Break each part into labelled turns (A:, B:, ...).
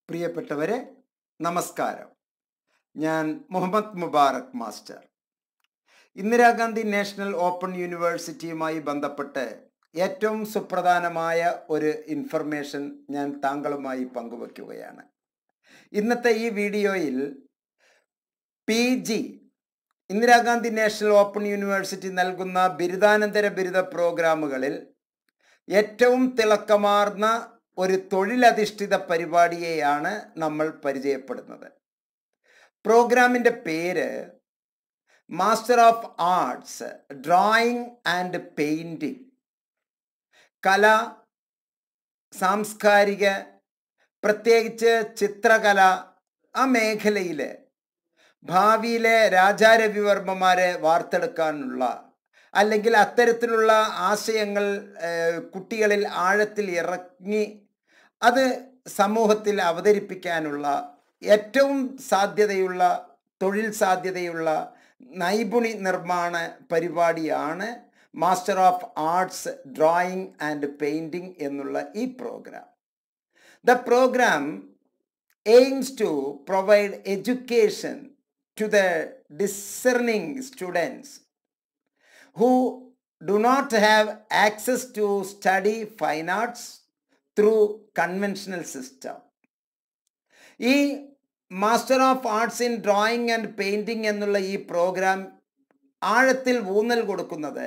A: പ്രിയപ്പെട്ടവരെ നമസ്കാരം. ഞാൻ Muhammad Mubarak master. Indira Gandhi national open യൂണിവേഴ്സിറ്റിയുമായി ബന്ധപ്പെട്ട് ഏറ്റവും സുപ്രധാനമായ ഒരു ഇൻഫർമേഷൻ ഞാൻ താങ്കളുമായി പങ്കുവയ്ക്കുകയാണ്. ഇന്നത്തെ ഈ വീഡിയോയിൽ PG Indira Gandhi national open university നൽകുന്ന ബിരുദാനന്തര ബിരുദ പ്രോഗ്രാമുകളിൽ ഏറ്റവും തിളക്കമാർന്ന ഒരു തൊഴിലധിഷ്ഠിത പരിപാടിയെയാണ് നമ്മൾ പരിചയപ്പെടുന്നത്. പ്രോഗ്രാമിൻ്റെ പേര് master of arts drawing and painting. കല, സാംസ്കാരിക, പ്രത്യേകിച്ച് ചിത്രകല, ആ മേഖലയിൽ ഭാവിയിലെ രാജാരവിവർമ്മമാരെ വാർത്തെടുക്കാനുള്ള അല്ലെങ്കിൽ അത്തരത്തിലുള്ള ആശയങ്ങൾ കുട്ടികളിൽ ആഴത്തിൽ ഇറങ്ങി അത് സമൂഹത്തിൽ അവതരിപ്പിക്കാനുള്ള ഏറ്റവും സാധ്യതയുള്ള തൊഴിൽ സാധ്യതയുള്ള നൈപുണി നിർമ്മാണ പരിപാടിയാണ് master of arts drawing and painting എന്നുള്ള ഈ programme. The programme aims to provide education to the discerning students who do not have access to study fine arts through conventional system. ഈ master of arts in drawing and painting എന്നുള്ള ഈ programme ആഴത്തിൽ ഊന്നൽ കൊടുക്കുന്നത്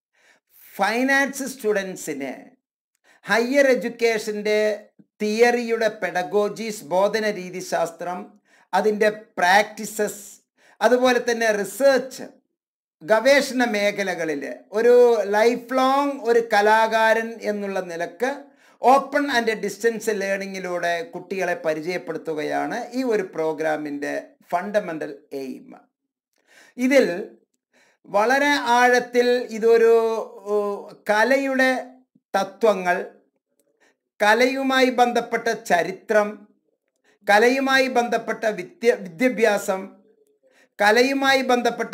A: fine arts സ്റ്റുഡൻസിന് higher എഡ്യൂക്കേഷൻ്റെ തിയറിയുടെ pedagogies, ബോധന രീതിശാസ്ത്രം, അതിൻ്റെ പ്രാക്ടീസസ്, അതുപോലെ തന്നെ റിസർച്ച്, ഗവേഷണ മേഖലകളിൽ ഒരു ലൈഫ് ലോങ് ഒരു കലാകാരൻ എന്നുള്ള നിലക്ക് ഓപ്പൺ ആൻഡ് ഡിസ്റ്റൻസ് ലേണിങ്ങിലൂടെ കുട്ടികളെ പരിചയപ്പെടുത്തുകയാണ് ഈ ഒരു പ്രോഗ്രാമിൻ്റെ ഫണ്ടമെൻ്റൽ എയിം. ഇതിൽ വളരെ ആഴത്തിൽ ഇതൊരു കലയുടെ തത്വങ്ങൾ, കലയുമായി ബന്ധപ്പെട്ട ചരിത്രം, കലയുമായി ബന്ധപ്പെട്ട വിദ്യാഭ്യാസം, കലയുമായി ബന്ധപ്പെട്ട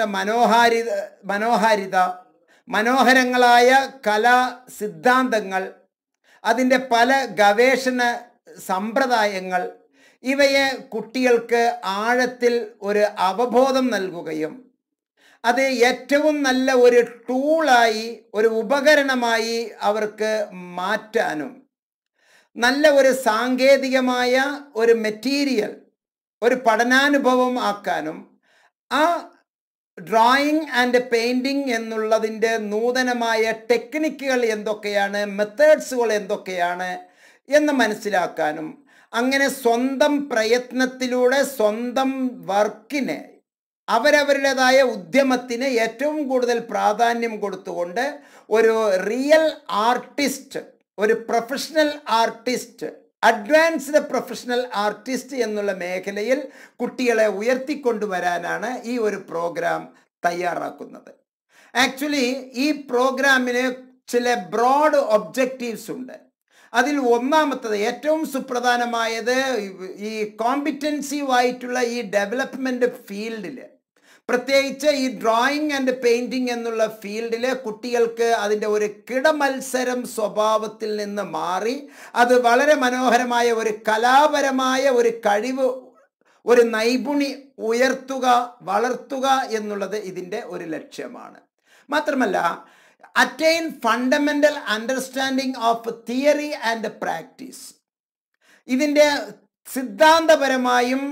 A: മനോഹരങ്ങളായ കലാ സിദ്ധാന്തങ്ങൾ, അതിൻ്റെ പല ഗവേഷണ സമ്പ്രദായങ്ങൾ, ഇവയെ കുട്ടികൾക്ക് ആഴത്തിൽ ഒരു അവബോധം നൽകുകയും അത് ഏറ്റവും നല്ല ഒരു ടൂളായി, ഒരു ഉപകരണമായി അവർക്ക് മാറ്റാനും നല്ല ഒരു സാങ്കേതികമായ ഒരു മെറ്റീരിയൽ, ഒരു പഠനാനുഭവം ആക്കാനും ആ ഡ്രോയിങ് ആൻഡ് പെയിൻറ്റിങ് എന്നുള്ളതിൻ്റെ നൂതനമായ ടെക്നിക്കുകൾ എന്തൊക്കെയാണ്, മെത്തേഡ്സുകൾ എന്തൊക്കെയാണ് എന്ന് മനസ്സിലാക്കാനും, അങ്ങനെ സ്വന്തം പ്രയത്നത്തിലൂടെ സ്വന്തം വർക്കിനെ, അവരവരുടേതായ ഉദ്യമത്തിന് ഏറ്റവും കൂടുതൽ പ്രാധാന്യം കൊടുത്തുകൊണ്ട് ഒരു റിയൽ ആർട്ടിസ്റ്റ്, ഒരു professional artist, advanced professional artist എന്നുള്ള മേഖലയിൽ കുട്ടികളെ ഉയർത്തിക്കൊണ്ടുവരാനാണ് ഈ ഒരു പ്രോഗ്രാം തയ്യാറാക്കുന്നത്. ആക്ച്വലി ഈ പ്രോഗ്രാമിന് ചില ബ്രോഡ് ഒബ്ജക്റ്റീവ്സ് ഉണ്ട്. അതിൽ ഒന്നാമത്തത്, ഏറ്റവും സുപ്രധാനമായത്, ഈ കോമ്പിറ്റൻസീവായിട്ടുള്ള ഈ ഡെവലപ്മെൻറ്റ് ഫീൽഡിൽ, പ്രത്യേകിച്ച് ഈ ഡ്രോയിങ് ആൻഡ് പെയിൻറ്റിങ് എന്നുള്ള ഫീൽഡിൽ കുട്ടികൾക്ക് അതിൻ്റെ ഒരു കിടമത്സരം സ്വഭാവത്തിൽ നിന്ന് മാറി അത് വളരെ മനോഹരമായ ഒരു കലാപരമായ ഒരു കഴിവ്, ഒരു നൈപുണി ഉയർത്തുക, വളർത്തുക എന്നുള്ളത് ഇതിൻ്റെ ഒരു ലക്ഷ്യമാണ്. മാത്രമല്ല, attain fundamental understanding of theory and practice. ഇതിൻ്റെ സിദ്ധാന്തപരമായും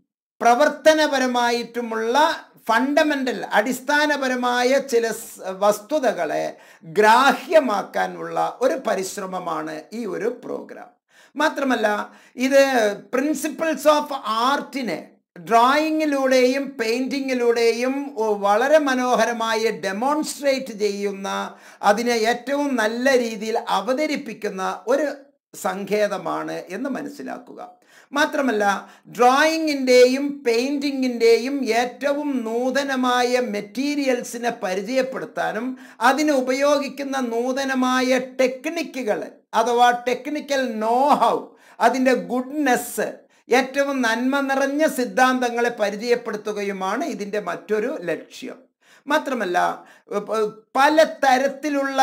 A: പ്രവർത്തനപരമായിട്ടുമുള്ള ഫണ്ടമെൻ്റൽ, അടിസ്ഥാനപരമായ ചില വസ്തുതകളെ ഗ്രാഹ്യമാക്കാനുള്ള ഒരു പരിശ്രമമാണ് ഈ ഒരു പ്രോഗ്രാം. മാത്രമല്ല, ഇത് പ്രിൻസിപ്പിൾസ് ഓഫ് ആർട്ടിനെ ഡ്രോയിങ്ങിലൂടെയും പെയിൻറ്റിങ്ങിലൂടെയും വളരെ മനോഹരമായി ഡെമോൺസ്ട്രേറ്റ് ചെയ്യുന്ന, അതിനെ ഏറ്റവും നല്ല രീതിയിൽ അവതരിപ്പിക്കുന്ന ഒരു സങ്കേതമാണ് എന്ന് മനസ്സിലാക്കുക. മാത്രമല്ല, ഡ്രോയിങ്ങിൻ്റെയും പെയിൻറ്റിങ്ങിൻ്റെയും ഏറ്റവും നൂതനമായ മെറ്റീരിയൽസിനെ പരിചയപ്പെടുത്താനും അതിന് ഉപയോഗിക്കുന്ന നൂതനമായ ടെക്നിക്കുകൾ അഥവാ ടെക്നിക്കൽ നോ ഹൗ, അതിൻ്റെ ഗുഡ്നെസ്, ഏറ്റവും നന്മ നിറഞ്ഞ സിദ്ധാന്തങ്ങളെ പരിചയപ്പെടുത്തുകയുമാണ് ഇതിൻ്റെ മറ്റൊരു ലക്ഷ്യം. മാത്രമല്ല, പല തരത്തിലുള്ള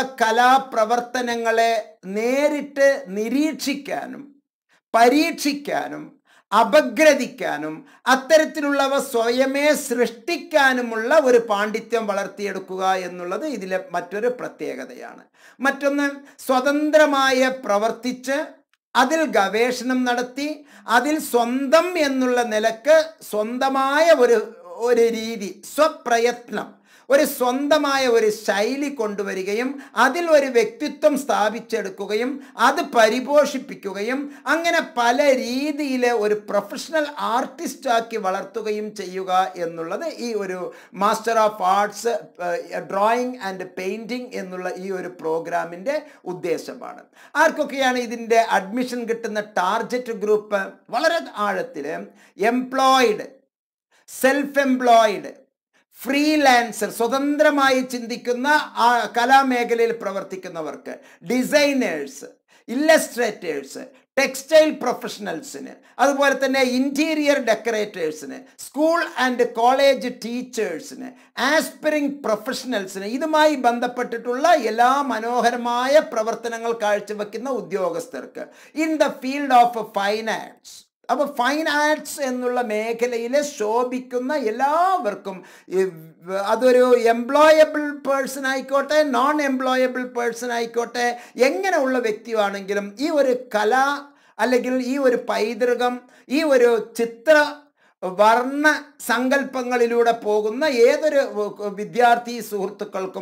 A: കലാപ്രവർത്തനങ്ങളെ നേരിട്ട് നിരീക്ഷിക്കാനും പരീക്ഷിക്കാനും അപഗ്രഥിക്കാനും അത്തരത്തിലുള്ളവ സ്വയമേ സൃഷ്ടിക്കാനുമുള്ള ഒരു പാണ്ഡിത്യം വളർത്തിയെടുക്കുക എന്നുള്ളത് ഇതിലെ മറ്റൊരു പ്രത്യേകതയാണ്. മറ്റൊന്ന്, സ്വതന്ത്രമായ പ്രവർത്തിച്ച് അതിൽ ഗവേഷണം നടത്തി അതിൽ സ്വന്തം എന്നുള്ള നിലക്ക് സ്വന്തമായ ഒരു രീതി, സ്വപ്രയത്നം, ഒരു സ്വന്തമായ ഒരു ശൈലി കൊണ്ടുവരികയും അതിൽ ഒരു വ്യക്തിത്വം സ്ഥാപിച്ചെടുക്കുകയും അത് പരിപോഷിപ്പിക്കുകയും അങ്ങനെ പല രീതിയിൽ ഒരു പ്രൊഫഷണൽ ആർട്ടിസ്റ്റാക്കി വളർത്തുകയും ചെയ്യുക എന്നുള്ളത് ഈ ഒരു master of arts drawing and painting എന്നുള്ള ഈ ഒരു പ്രോഗ്രാമിൻ്റെ ഉദ്ദേശമാണ്. ആർക്കൊക്കെയാണ് ഇതിൻ്റെ അഡ്മിഷൻ കിട്ടുന്ന ടാർഗറ്റ് ഗ്രൂപ്പ്? വളരെ ആഴത്തിൽ എംപ്ലോയിഡ്, സെൽഫ് എംപ്ലോയിഡ്, ഫ്രീലാൻസർ, സ്വതന്ത്രമായി ചിന്തിക്കുന്ന കലാമേഖലയിൽ പ്രവർത്തിക്കുന്നവർക്ക്, ഡിസൈനേഴ്സ്, ഇല്ലസ്ട്രേറ്റേഴ്സ്, ടെക്സ്റ്റൈൽ പ്രൊഫഷണൽസിന്, അതുപോലെ തന്നെ ഇൻറ്റീരിയർ ഡെക്കറേറ്റേഴ്സിന്, സ്കൂൾ ആൻഡ് കോളേജ് ടീച്ചേഴ്സിന്, ആസ്പിറിംഗ് പ്രൊഫഷണൽസിന്, ഇതുമായി ബന്ധപ്പെട്ടിട്ടുള്ള എല്ലാ മനോഹരമായ പ്രവർത്തനങ്ങൾ കാഴ്ചവെക്കുന്ന ഉദ്യോഗസ്ഥർക്ക്, in the field of fine arts. അപ്പോൾ ഫൈൻ ആർട്സ് എന്നുള്ള മേഖലയിൽ ശോഭിക്കുന്ന എല്ലാവർക്കും, അതൊരു എംപ്ലോയബിൾ പേഴ്സൺ ആയിക്കോട്ടെ നോൺ എംപ്ലോയബിൾ പേഴ്സൺ ആയിക്കോട്ടെ, എങ്ങനെയുള്ള വ്യക്തിയാണെങ്കിലും ഈ ഒരു കല അല്ലെങ്കിൽ ഈ ഒരു പൈതൃകം, ഈ ഒരു ചിത്ര വർണ്ണ സങ്കല്പങ്ങളിലൂടെ പോകുന്ന ഏതൊരു വിദ്യാർത്ഥി സുഹൃത്തുക്കൾക്കും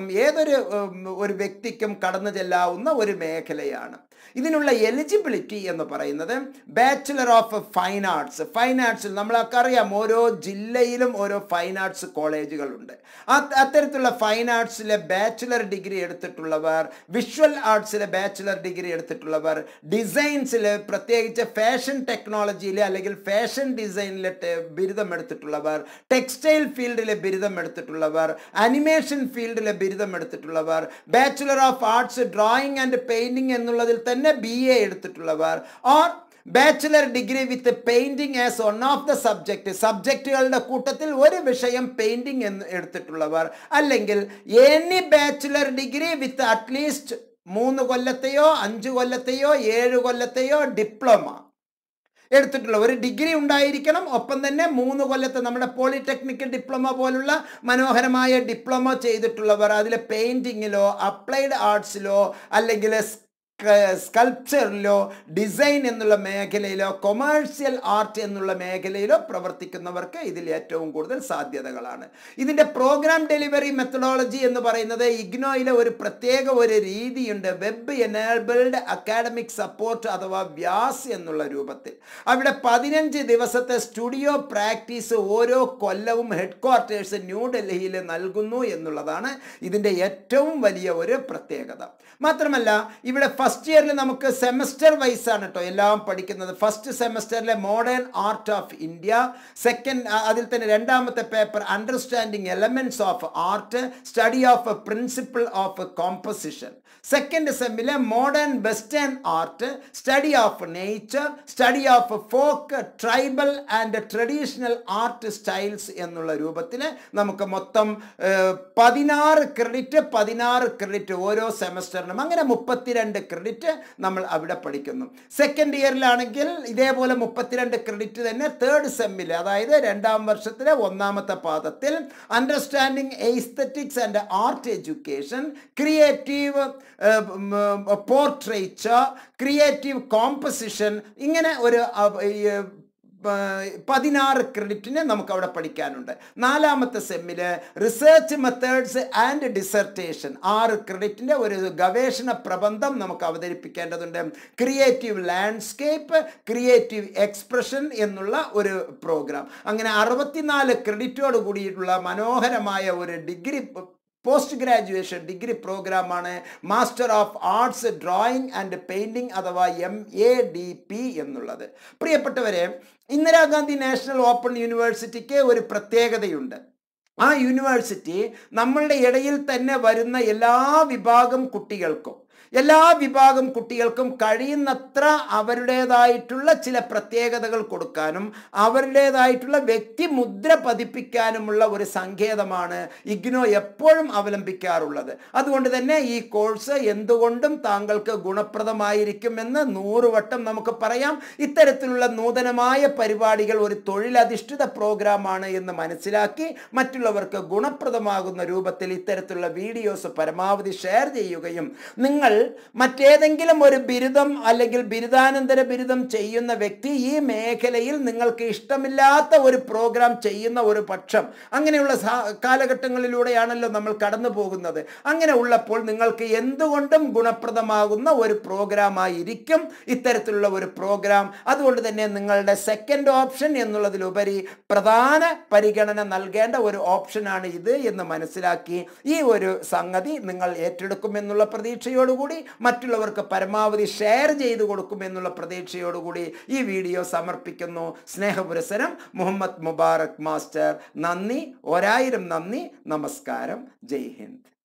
A: ഒരു വ്യക്തിക്കും കടന്നു ചെല്ലാവുന്ന ഒരു മേഖലയാണ്. ഇതിനുള്ള എലിജിബിലിറ്റി എന്ന് പറയുന്നത് bachelor of fine arts. Fine ആർട്സിൽ നമ്മൾക്കറിയാം ഓരോ ജില്ലയിലും ഓരോ ഫൈൻ ആർട്സ് കോളേജുകളുണ്ട്. അത്തരത്തിലുള്ള ഫൈൻ ആർട്സിലെ ബാച്ചുലർ ഡിഗ്രി എടുത്തിട്ടുള്ളവർ, വിഷ്വൽ ആർട്സിലെ ബാച്ചുലർ ഡിഗ്രി എടുത്തിട്ടുള്ളവർ, ഡിസൈൻസിൽ പ്രത്യേകിച്ച് ഫാഷൻ ടെക്നോളജിയിൽ അല്ലെങ്കിൽ ഫാഷൻ ഡിസൈനിലെ ബിരുദം എടുത്തിട്ടുള്ളവർ, ടെക്സ്റ്റൈൽ ഫീൽഡിലെ ബിരുദം എടുത്തിട്ടുള്ളവർ, അനിമേഷൻ ഫീൽഡിലെ ബിരുദം എടുത്തിട്ടുള്ളവർ, bachelor of arts drawing and painting എന്നുള്ളതിൽ തന്നെ BA എടുത്തിട്ടുള്ളവർ, or bachelor degree with painting as one of the സബ്ജക്റ്റുകളുടെ കൂട്ടത്തിൽ ഒരു വിഷയം പെയിൻറ്റിങ് എന്ന് എടുത്തിട്ടുള്ളവർ, അല്ലെങ്കിൽ any bachelor degree with at least 3 കൊല്ലത്തെയോ 5 കൊല്ലത്തെയോ 7 കൊല്ലത്തെയോ ഡിപ്ലോമ എടുത്തിട്ടുള്ള ഒരു ഡിഗ്രി ഉണ്ടായിരിക്കണം. ഒപ്പം തന്നെ 3 കൊല്ലത്തെ നമ്മുടെ പോളിടെക്നിക്കൽ ഡിപ്ലോമ പോലുള്ള മനോഹരമായ ഡിപ്ലോമ ചെയ്തിട്ടുള്ളവർ, അതിൽ പെയിൻറ്റിങ്ങിലോ അപ്ലൈഡ് ആർട്സിലോ അല്ലെങ്കിൽ സ്കൾപ്ചറിലോ ഡിസൈൻ എന്നുള്ള മേഖലയിലോ കൊമേഴ്സ്യൽ ആർട്ട് എന്നുള്ള മേഖലയിലോ പ്രവർത്തിക്കുന്നവർക്ക് ഇതിൽ ഏറ്റവും കൂടുതൽ സാധ്യതകളാണ്. ഇതിൻ്റെ പ്രോഗ്രാം ഡെലിവറി മെത്തഡോളജി എന്ന് പറയുന്നത് ഇഗ്നോയിലെ ഒരു പ്രത്യേക ഒരു രീതിയുണ്ട്, വെബ് എനേബിൾഡ് അക്കാഡമിക് സപ്പോർട്ട് അഥവാ വ്യാസ് എന്നുള്ള രൂപത്തിൽ. അവിടെ 15 ദിവസത്തെ സ്റ്റുഡിയോ പ്രാക്ടീസ് ഓരോ കൊല്ലവും ഹെഡ് ക്വാർട്ടേഴ്സ് ന്യൂഡൽഹിയിൽ നൽകുന്നു എന്നുള്ളതാണ് ഇതിൻ്റെ ഏറ്റവും വലിയ ഒരു പ്രത്യേകത. മാത്രമല്ല ഇവിടെ ഫസ്റ്റ് ഇയറിൽ നമുക്ക് സെമസ്റ്റർ വൈസ് ആണ് കേട്ടോ എല്ലാം പഠിക്കുന്നത്. ഫസ്റ്റ് സെമസ്റ്ററിലെ മോഡേൺ ആർട്ട് ഓഫ് ഇന്ത്യ, അതിൽ തന്നെ രണ്ടാമത്തെ paper understanding elements of art, study of principle of composition. Second സെമ്മിലെ modern western art, study of nature, study of folk, tribal and traditional art styles എന്നുള്ള രൂപത്തിൽ നമുക്ക് മൊത്തം 16 ക്രെഡിറ്റ് ഓരോ സെമസ്റ്ററിനും, അങ്ങനെ 32 ക്രെഡിറ്റ് നമ്മൾ അവിടെ പഠിക്കുന്നു. സെക്കൻഡ് ഇയറിലാണെങ്കിൽ ഇതേപോലെ 32 ക്രെഡിറ്റ് തന്നെ തേർഡ് സെമ്മിൽ, അതായത് 2ാം വർഷത്തിലെ 1ാമത്തെ പാദത്തിൽ understanding aesthetics and art education, creative portraiture, creative composition, ഇങ്ങനെ ഒരു 16 ക്രെഡിറ്റിന് നമുക്ക് അവിടെ പഠിക്കാനുണ്ട്. 4ാമത്തെ സെമ്മിൽ റിസർച്ച് മെത്തേഡ്സ് ആൻഡ് ഡിസർട്ടേഷൻ 6 ക്രെഡിറ്റിൻ്റെ ഒരു ഗവേഷണ പ്രബന്ധം നമുക്ക് അവതരിപ്പിക്കേണ്ടതുണ്ട്. ക്രിയേറ്റീവ് ലാൻഡ്സ്കേപ്പ്, ക്രിയേറ്റീവ് എക്സ്പ്രഷൻ എന്നുള്ള ഒരു പ്രോഗ്രാം. അങ്ങനെ 64 ക്രെഡിറ്റോട് കൂടിയിട്ടുള്ള മനോഹരമായ ഒരു ഡിഗ്രി, പോസ്റ്റ് ഗ്രാജുവേഷൻ ഡിഗ്രി പ്രോഗ്രാമാണ് master of arts drawing and painting അഥവാ MADP എന്നുള്ളത്. പ്രിയപ്പെട്ടവരെ, ഇന്ദിരാഗാന്ധി നാഷണൽ ഓപ്പൺ യൂണിവേഴ്സിറ്റിക്ക് ഒരു പ്രത്യേകതയുണ്ട്. ആ യൂണിവേഴ്സിറ്റി നമ്മളുടെ ഇടയിൽ തന്നെ വരുന്ന എല്ലാ വിഭാഗം കുട്ടികൾക്കും എല്ലാ വിഭാഗം കുട്ടികൾക്കും കഴിയുന്നത്ര അവരുടേതായിട്ടുള്ള ചില പ്രത്യേകതകൾ കൊടുക്കാനും അവരുടേതായിട്ടുള്ള വ്യക്തിമുദ്ര പതിപ്പിക്കാനുമുള്ള ഒരു സങ്കേതമാണ് ഇഗ്നോ എപ്പോഴും അവലംബിക്കാറുള്ളത്. അതുകൊണ്ട് തന്നെ ഈ കോഴ്സ് എന്തുകൊണ്ടും താങ്കൾക്ക് ഗുണപ്രദമായിരിക്കുമെന്ന് 100 വട്ടം നമുക്ക് പറയാം. ഇത്തരത്തിലുള്ള നൂതനമായ പരിപാടികൾ ഒരു തൊഴിലധിഷ്ഠിത പ്രോഗ്രാമാണ് എന്ന് മനസ്സിലാക്കി മറ്റുള്ളവർക്ക് ഗുണപ്രദമാകുന്ന രൂപത്തിൽ ഇത്തരത്തിലുള്ള വീഡിയോസ് പരമാവധി ഷെയർ ചെയ്യുകയും നിങ്ങൾ മറ്റേതെങ്കിലും ഒരു ബിരുദം അല്ലെങ്കിൽ ബിരുദാനന്തര ബിരുദം ചെയ്യുന്ന വ്യക്തി ഈ മേഖലയിൽ നിങ്ങൾക്ക് ഇഷ്ടമില്ലാത്ത ഒരു പ്രോഗ്രാം ചെയ്യുന്ന ഒരു പക്ഷം, അങ്ങനെയുള്ള കാലഘട്ടങ്ങളിലൂടെയാണല്ലോ നമ്മൾ കടന്നു പോകുന്നത്. അങ്ങനെ ഉള്ളപ്പോൾ നിങ്ങൾക്ക് എന്തുകൊണ്ടും ഗുണപ്രദമാകുന്ന ഒരു പ്രോഗ്രാമായിരിക്കും ഇത്തരത്തിലുള്ള ഒരു പ്രോഗ്രാം. അതുകൊണ്ട് തന്നെ നിങ്ങളുടെ സെക്കൻഡ് ഓപ്ഷൻ എന്നുള്ളതിലുപരി പ്രധാന പരിഗണന നൽകേണ്ട ഒരു ഓപ്ഷനാണ് ഇത് എന്ന് മനസ്സിലാക്കി ഈ ഒരു സംഗതി നിങ്ങൾ ഏറ്റെടുക്കുമെന്നുള്ള പ്രതീക്ഷയോടുകൂടി മറ്റുള്ളവർക്ക് പരമാവധി ഷെയർ ചെയ്തു കൊടുക്കുമെന്നുള്ള പ്രതീക്ഷയോടുകൂടി ഈ വീഡിയോ സമർപ്പിക്കുന്നു. സ്നേഹപുരസരം മുഹമ്മദ് മുബാറക് മാസ്റ്റർ. നന്ദി, 1000 നന്ദി. നമസ്കാരം. ജയ് ഹിന്ദ്.